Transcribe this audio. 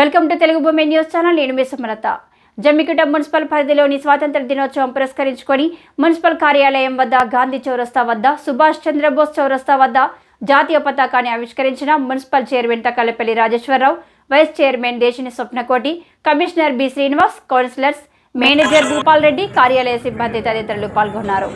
Welcome to Telugu భూమి news channel. నేను మీ Sumalatha. Jammikunta municipal పరిధిలోని స్వాతంత్ర దినోత్సవం పురస్కరించుకొని మున్సిపల్ కార్యాలయం వద్ద, గాంధీ చౌరస్తా వద్ద, సుభాష్ చంద్రబోస్ చౌరస్తా వద్ద జాతీయ పతాకాన్ని ఆవిష్కరించిన municipal chairman Takkalapalli Rajeshwararao, vice chairman Deshini Swapnakoti, commissioner B Srinivas, councillors, manager Bhupal Reddy, కార్యాలయ సిబ్బంది తదితరులు పాల్గొన్నారు.